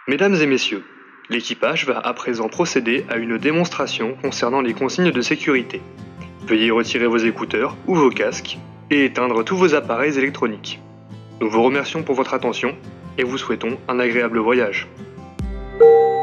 Mesdames et messieurs, l'équipage va à présent procéder à une démonstration concernant les consignes de sécurité. Veuillez retirer vos écouteurs ou vos casques et éteindre tous vos appareils électroniques. Nous vous remercions pour votre attention et vous souhaitons un agréable voyage.